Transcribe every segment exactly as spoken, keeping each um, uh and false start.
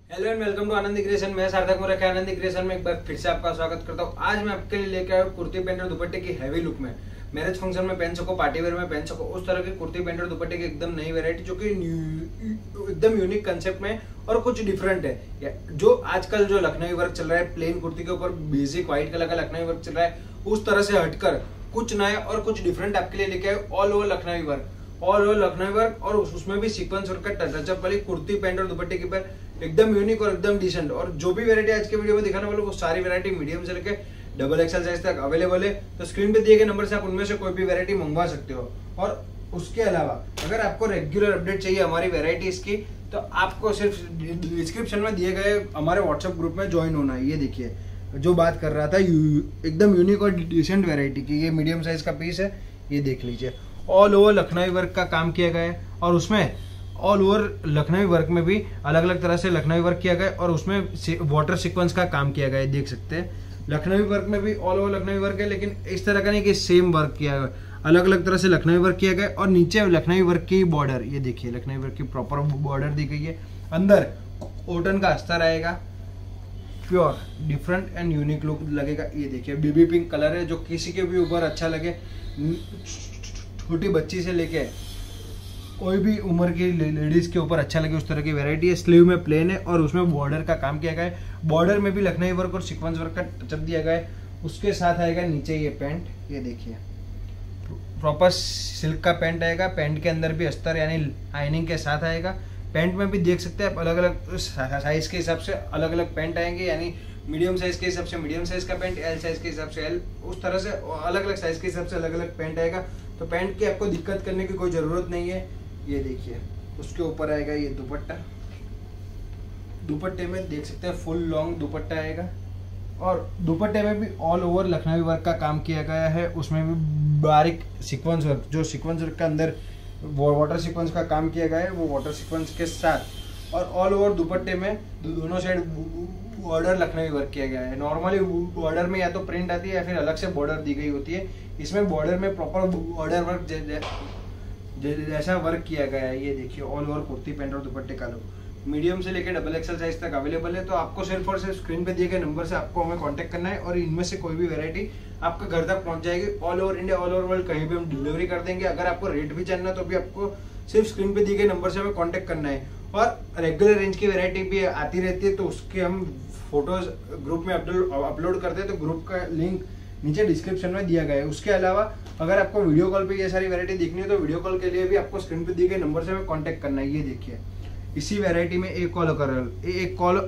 Hello and welcome to Anandi creation. मैं सार्थक मुरैया के आनंदी क्रिएशन में एक बार फिर से आपका स्वागत करता हूँ। आज मैं आपके लिए लेके आया हूँ कुर्ती पैंट और दुपट्टे की हैवी लुक में। मैरिज फंक्शन में पहन सको, पार्टी वेयर में पहन सको, उस तरह की कुर्ती पैंट और दुपट्टे की एकदम नई वैरायटी जो कि एकदम यूनिक कंसेप्ट में और कुछ डिफरेंट है। जो आजकल जो लखनवी वर्क चल रहा है, प्लेन कुर्ती के ऊपर बेसिक व्हाइट कलर का लखनवी वर्क चल रहा है, उस तरह से हटकर कुछ नया और कुछ डिफरेंट आपके लिए लेके आए all over Lucknowi work all over Lucknowi work और उसमें भी सीक्वेंस वर्क का टचअप वाली कुर्ती पैंट और दुपट्टे के ऊपर एकदम यूनिक और एकदम डिसेंट। और जो भी वैरायटी आज के वीडियो में दिखाने वालों वो सारी वैरायटी मीडियम से लेके डबल एक्सएल साइज तक अवेलेबल है। तो स्क्रीन पे दिए गए नंबर से आप उनमें से कोई भी वैरायटी मंगवा सकते हो। और उसके अलावा अगर आपको रेगुलर अपडेट चाहिए हमारी वैरायटीज की तो आपको सिर्फ डिस्क्रिप्शन में दिए गए हमारे व्हाट्सएप ग्रुप में ज्वाइन होना है। ये देखिए जो बात कर रहा था एकदम यूनिक और डिसेंट वैरायटी की, ये मीडियम साइज का पीस है, ये देख लीजिए। ऑल ओवर लखनवी वर्क का काम किया गया है और उसमें ऑल ओवर लखनवी वर्क में भी अलग अलग तरह से लखनवी वर्क किया गया है और उसमें वाटर सीक्वेंस का काम किया गया है। देख सकते हैं लखनवी वर्क में भी ऑल ओवर लखनवी वर्क है, लेकिन इस तरह का नहीं कि सेम वर्क किया गया, अलग अलग तरह से लखनवी वर्क किया गया। और नीचे लखनवी वर्क की बॉर्डर, ये देखिए लखनवी वर्क की प्रॉपर बॉर्डर दी गई है। अंदर कॉटन का अस्तर आएगा, pure different and unique look लगेगा। ये देखिए बेबी पिंक कलर है जो किसी के भी ऊपर अच्छा लगे, छोटी बच्ची से लेके कोई भी उम्र की लेडीज के ऊपर अच्छा लगे, उस तरह की वैरायटी है। स्लीव में प्लेन है और उसमें बॉर्डर का काम किया गया है। बॉर्डर में भी लखनवी वर्क और सीक्वेंस वर्क का टचअप दिया गया है। उसके साथ आएगा नीचे ये पैंट, ये देखिए प्रॉपर सिल्क का पैंट आएगा। पैंट के अंदर भी अस्तर यानी आइनिंग के साथ आएगा। पैंट में भी देख सकते हैं आप अलग अलग साइज के हिसाब से अलग अलग पैंट आएंगे, यानी मीडियम साइज के हिसाब से मीडियम साइज का पैंट, एल साइज के हिसाब से एल, उस तरह से अलग अलग साइज के हिसाब से अलग अलग पैंट आएगा। तो पैंट की आपको दिक्कत करने की कोई जरूरत नहीं है। ये देखिए उसके ऊपर आएगा ये दुपट्टा, दुपट्टे में देख सकते हैं फुल लॉन्ग दुपट्टा आएगा और दुपट्टे में भी ऑल ओवर लखनवी वर्क का काम किया गया है। उसमें भी बारीक सीक्वेंस वर्क, जो सीक्वेंस वर्क के अंदर वाटर सीक्वेंस का काम किया गया है वो वाटर सीक्वेंस के साथ, और ऑल ओवर दुपट्टे में दोनों साइड बॉर्डर लखनवी वर्क किया गया है। नॉर्मली बॉर्डर में या तो प्रिंट आती है या फिर अलग से बॉर्डर दी गई होती है। इसमें बॉर्डर में प्रॉपर बॉर्डर वर्क जैसा वर्क किया गया है। ये देखिए ऑल ओवर कुर्ती पैंट और दुपट्टे का लुक मीडियम से लेकर डबल एक्सएल साइज तक अवेलेबल है। तो आपको सिर्फ और सिर्फ स्क्रीन पे दिए गए नंबर से आपको हमें कांटेक्ट करना है और इनमें से कोई भी वैरायटी आपका घर तक पहुंच जाएगी। All over India, all over world कहीं भी हम डिलीवरी कर देंगे। अगर आपको रेट भी जानना तो भी आपको सिर्फ स्क्रीन पे दिए गए नंबर से हमें कॉन्टेक्ट करना है। और रेगुलर रेंज की वैरायटी भी आती रहती है तो उसके हम फोटोज ग्रुप में अपलोड करते हैं, तो ग्रुप का लिंक नीचे डिस्क्रिप्शन में दिया गया है। उसके अलावा अगर आपको वीडियो कॉल पे ये सारी वैरायटी देखनी है तो वीडियो कॉल के लिए भी आपको स्क्रीन पे दिए गए नंबर से हमें कांटेक्ट करना है। ये देखिए इसी वैरायटी में एक कॉल कलर एक कॉल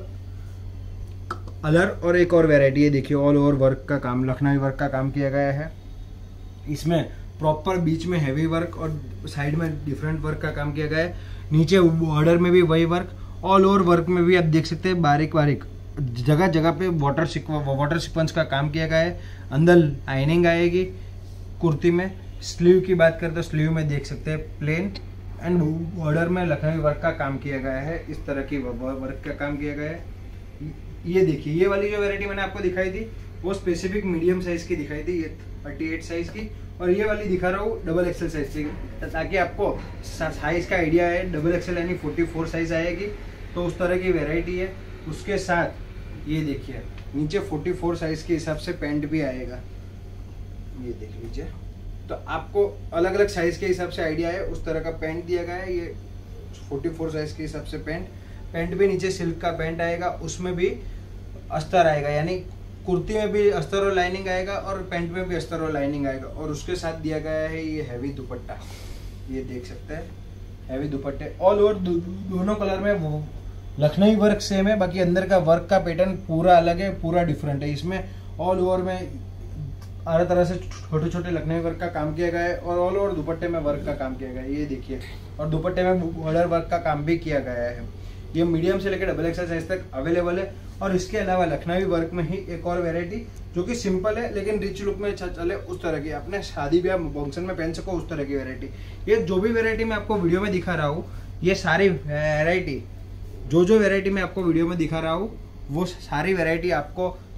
कलर और एक और वैरायटी है। देखिए ऑल ओवर वर्क का काम, लखनवी वर्क का काम किया गया है। इसमें प्रॉपर बीच में हैवी वर्क और साइड में डिफरेंट वर्क का काम किया गया है। नीचे बॉर्डर में भी वही वर्क, ऑल ओवर वर्क में भी आप देख सकते हैं बारीक बारीक जगह जगह पे वाटर वाटर सीक्वेंस का काम किया गया है। अंदर आइनिंग आएगी कुर्ती में। स्लीव की बात करें तो स्लीव में देख सकते हैं प्लेन एंड बॉर्डर में लखनवी वर्क का काम किया गया है। इस तरह की वर्क का काम किया गया है। ये देखिए ये वाली जो वैरायटी मैंने आपको दिखाई थी वो स्पेसिफिक मीडियम साइज की दिखाई थी, ये अड़तीस साइज की, और ये वाली दिखा रहा हूँ डबल एक्सएल साइज की, ताकि आपको साइज का आइडिया है। डबल एक्सएल यानी चौवालीस साइज आएगी, तो उस तरह की वैरायटी है। उसके साथ ये देखिए नीचे चौवालीस साइज के हिसाब से पैंट भी आएगा, ये देख लीजिए। तो आपको अलग अलग साइज के हिसाब से आइडिया है, उस तरह का पैंट दिया गया है। ये चौवालीस साइज के हिसाब से पैंट पैंट भी नीचे सिल्क का पैंट आएगा, उसमें भी अस्तर आएगा, यानी कुर्ती में भी अस्तर और लाइनिंग आएगा और पैंट में भी अस्तर और लाइनिंग आएगा। और उसके साथ दिया गया है ये हैवी दुपट्टा, ये देख सकते हैं हैवी दुपट्टे। ऑल ओवर दोनों कलर में वो लखनवी वर्क सेम है, बाकी अंदर का वर्क का पैटर्न पूरा अलग है, पूरा डिफरेंट है। इसमें ऑल ओवर में हर तरह से छोटे छोटे लखनवी वर्क का काम किया गया है और ऑल ओवर दुपट्टे में वर्क का काम किया गया है, ये देखिए। और दुपट्टे में बॉर्डर वर्क का काम भी किया गया है। ये मीडियम से लेकर डबल एक्सएल साइज तक अवेलेबल है। और इसके अलावा लखनवी वर्क में ही एक और वैरायटी जो कि सिंपल है लेकिन रिच लुक में चले, उस तरह की अपने शादी ब्याह फंक्शन में पहन सको, उस तरह की वैरायटी। ये जो भी वैरायटी मैं आपको वीडियो में दिखा रहा हूँ, ये सारी वैरायटी जो जो वैरायटी मैं आपको वीडियो में दिखा रहा हूँ वो सारी वैरायटी आपको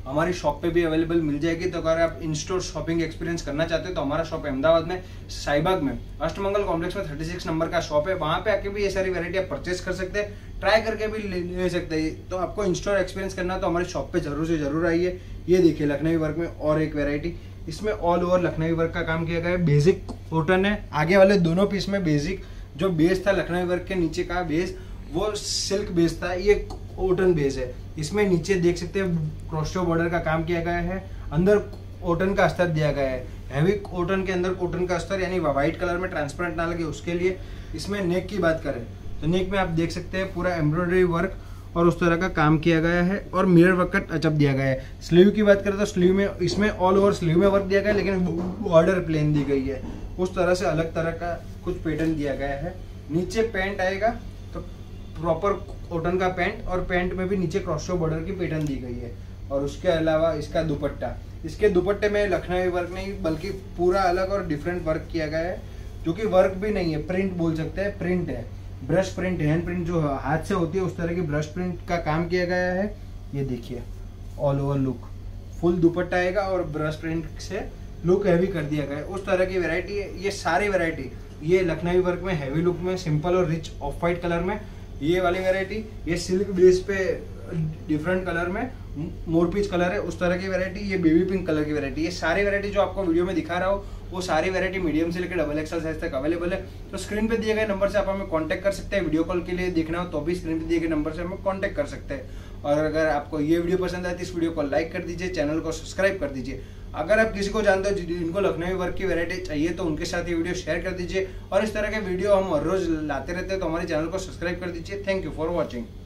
हमारी शॉप पे भी अवेलेबल मिल जाएगी। तो अगर आप इन स्टोर शॉपिंग एक्सपीरियंस करना चाहते हो तो हमारा शॉप अहमदाबाद में साईबाग में अष्टमंगल कॉम्प्लेक्स में छत्तीस नंबर का शॉप है, वहां पे आके भी ये सारी वैरायटी आप परचेस कर सकते हैं, ट्राई करके भी ले, ले सकते हैं। तो आपको इन स्टोर एक्सपीरियंस करना है तो हमारी शॉप पे जरूर से जरूर आइए। ये देखिए लखनवी वर्क में और एक वेरायटी, इसमें ऑल ओवर लखनवी वर्क का काम किया गया है। बेसिक कॉटन है, आगे वाले दोनों पीस में बेसिक जो बेस था लखनवी वर्क के नीचे का बेस वो सिल्क बेस था, ये कॉटन बेस है। इसमें नीचे देख सकते हैं क्रोशो बॉर्डर का काम किया गया है, अंदर कॉटन का अस्तर दिया गया है। हैवी कॉटन के अंदर कॉटन का अस्तर यानी व्हाइट कलर में ट्रांसपेरेंट ना लगे उसके लिए। इसमें नेक की बात करें तो नेक में आप देख सकते हैं पूरा एम्ब्रॉयडरी वर्क और उस तरह का काम किया गया है और मिरर वर्क का टचअप दिया गया है। स्लीव की बात करें तो स्लीव में इसमें ऑल ओवर स्लीव में वर्क दिया गया है, लेकिन बॉर्डर प्लेन दी गई है। उस तरह से अलग तरह का कुछ पैटर्न दिया गया है। नीचे पैंट आएगा तो प्रॉपर कॉटन का पैंट और पैंट में भी नीचे क्रॉसो बॉर्डर की पैटर्न दी गई है। और उसके अलावा इसका दुपट्टा, इसके दुपट्टे में लखनवी वर्क नहीं बल्कि पूरा अलग और डिफरेंट वर्क किया गया है, जो कि वर्क भी नहीं है, प्रिंट बोल सकते हैं, प्रिंट है। ब्रश प्रिंट, हैंड प्रिंट जो हाथ से होती है उस तरह की ब्रश प्रिंट का काम किया गया है। ये देखिए all over look, full dupatta आएगा और ब्रश प्रिंट से लुक हैवी कर दिया गया है। उस तरह की वैरायटी है ये सारी वैरायटी। ये लखनवी वर्क में हैवी लुक में सिंपल और रिच ऑफ वाइट कलर में ये वाली वैरायटी, ये सिल्क बेस पे डिफरेंट कलर में मोरपीच कलर है उस तरह की वैरायटी, ये बेबी पिंक कलर की वैरायटी। ये सारी वैरायटी जो आपको वीडियो में दिखा रहा हो वो सारी वैरायटी मीडियम से लेकर डबल एक्सल साइज तक अवेलेबल है। तो स्क्रीन पे दिए गए नंबर से आप हमें कांटेक्ट कर सकते हैं। वीडियो कॉल के लिए देखना हो तो भी स्क्रीन पे दिए गए नंबर से हमें कांटेक्ट कर सकते हैं। और अगर आपको ये वीडियो पसंद आए तो इस वीडियो को लाइक कर दीजिए, चैनल को सब्सक्राइब कर दीजिए। अगर आप किसी को जानते हो जिनको लखनवी वर्क की वैरायटी चाहिए तो उनके साथ ये वीडियो शेयर कर दीजिए। और इस तरह के वीडियो हम हर रोज लाते रहते हैं, तो हमारे चैनल को सब्सक्राइब कर दीजिए। Thank you for watching.